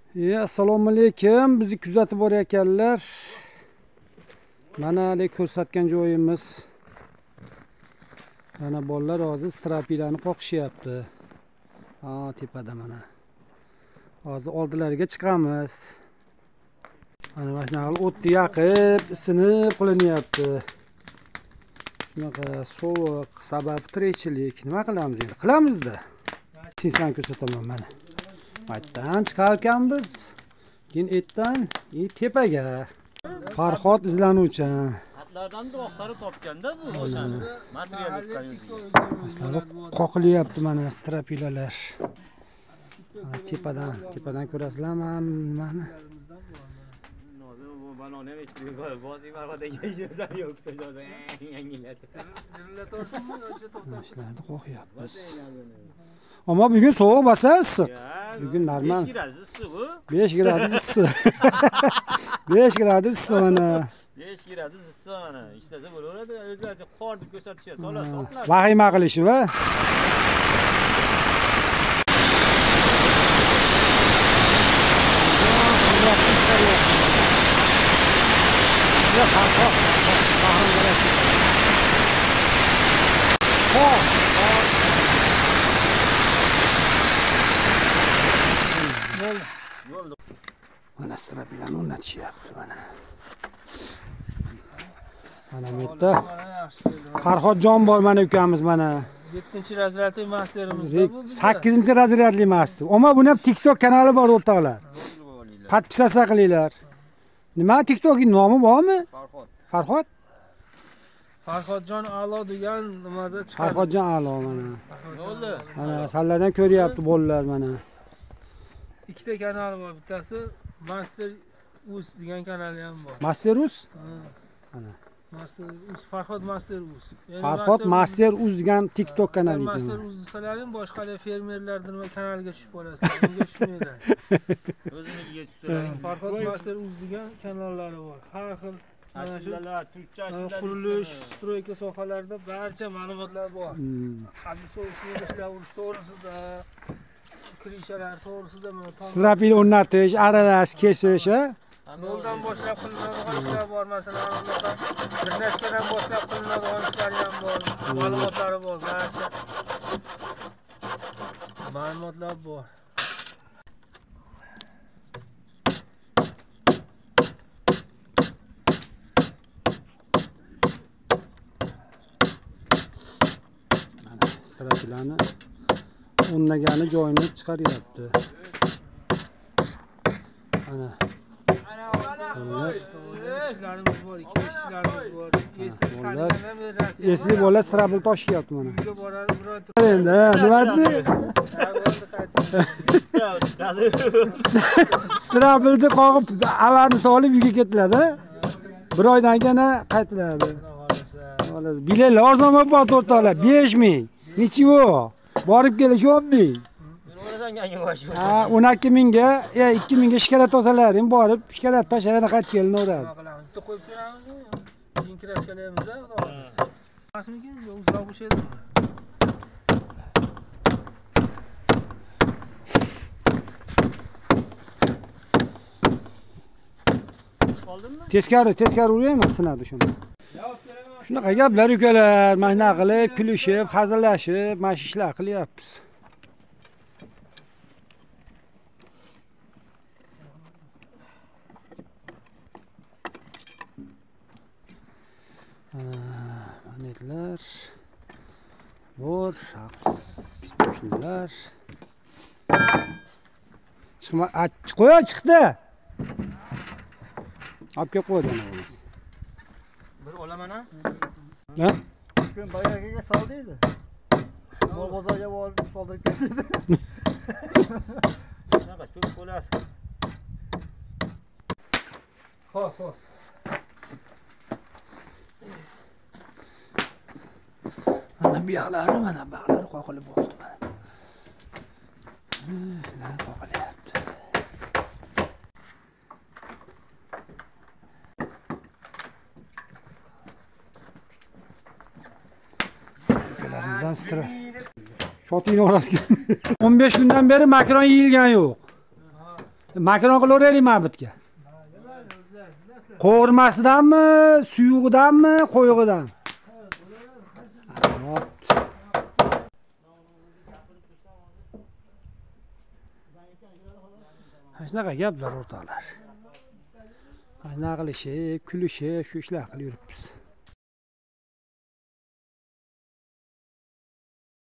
Assalomu alaykum. Bizni kuzatib borayotganlar. Mana hali ko'rsatgan joyimiz. Mana bolalar hozir strapilarni qoqishyapti. Ha, tepada mana. Hozir oldilariga chiqamiz. Mana mashinalar o'tni yoqib, isinib qilinyapti. Shunaqa sovuq, sababi tirikchilik. Nima qilamiz endi? Qilamiz-da. Sizlarga ko'rsataman mana. Aytdan chiqarkanmiz. Keyin etdan tepaga. Farhod izlanuvchi. Xatlardan duoqlari topganda bu o'shani material yuqqan. Qoqilyapti mana strapilalar. Tepadan ko'rasizlarmi mana? Balon emas, bozi marg'adagi ishlar yo'q, to'shadi. Yangilatdi. Ishlarni qo'yapmiz. Ammo bugun sovuq basa issiq. Bugun normal. 5 gradus issiq bu. 5 gradus issiq. 5 gradus issiq mana. 5 gradus issiq mana. Ishlasa bo'laveradi, o'zlaricha qorni ko'rsatishyapti. To'la soqlar. Vahima qilishi va mana strapilarni o'rnatishyapti mana. Mana bu yerda Farhodjon bor mana ukamiz mana. 7-razryadli masterimiz bu. 8-razryadli master. Ammo buni ham TikTok kanali bor o'rtoqlar. Podpisasiya qilinglar. Nima TikTokning nomi bormi? Farhod. Farhodjon A'lo degan nimada chiqadi. Farhodjon A'lo mana. Bo'ldi. Mana sallardan ko'ryapti bolalar mana. Ikkita kanali bor. Bittasi Master Us degan kanali ham bor. Master Us? Mana. Master Us, Farhod Master Us. Farhod Master Us degan TikTok kanali. Master Us desalaring boshqa fermerlarning nima kanaliga tushib qolasizlar. Bunga tushmaydi. O'ziniga tushsalaring. Farhod Master Us degan kanallari bor. Har xil ashulalar, turkcha ashulalar, qurilish, stroyka sohalarida barcha ma'lumotlar bor. Hadis ishlar urish to'g'risida, kirishalar to'g'risida, strapil o'rnatish, aralash, kesish, noldan boshlab qilinadigan ishlar bor. Masalan, birlashkadan boshlab qilinadigan ishlar ham bor. Ma'lumotlari bor, barcha ma'lumotlar bor. Strapilarni o'rnagani joyini chiqaryapti. Mana. ishlarimiz bor, ikki ishlarimiz bor. Esli bola strapil toshyapti mana. Uyga boradi, biror Endi nima deydi? Strapilni qoqib, avarni solib uyga ketiladi. Bir oydan keyin qaytiladi. Biletlar arzonroq bor o'rtoqlar, 5000. Nichivo? Borib kelish oddiy. Ha, 12 mingga, 2 mingga shikolat olsalaring, borib shikolat tashlab qaytib kelinaveradi. Bitta qo'yib beramizmi? Keyin kirashkalaymiz-a, xudo xohlasa. Masmikin, uzoq bo'shaydi. Teskari uraymi, sinadi shuni. Shunaqa gaplar ukalar, mashina qilib, kulishib, hazillashib, mana shu ishlar qilyapmiz. Manetlar bor, shunlar. Chiqma, qo'y, chiqdi. Olib kelib qo'ydim. Bir olaman ha? Ha? Bugün bayragiga soldiydi. Bol bozorga borib soldirib ketdi. Shunaqa cho'p bo'lar. Xo'p. Mana bu yoqlari, mana baqlari qoqilib bo'ldi mana. Mana qoqilyapti. Ukalardan stres. Shotingni orasiga. 15 kundan beri makaron yeyilgan yo'q. Makron qilaveraylik mana bu yerga. Qo'rmasidanmi, suyug'idanmi, qo'yig'idan? Shunaqa gaplar o'rtoqlar. Ana qilishib, kulishib, shu ishlar qilib yuribmiz.